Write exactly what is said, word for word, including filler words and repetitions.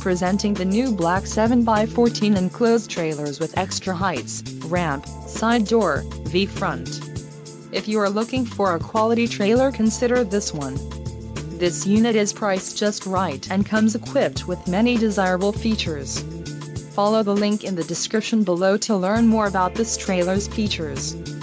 presenting the new black seven by fourteen enclosed trailers with extra heights, ramp, side door, V-front. If you are looking for a quality trailer, consider this one. This unit is priced just right and comes equipped with many desirable features. Follow the link in the description below to learn more about this trailer's features.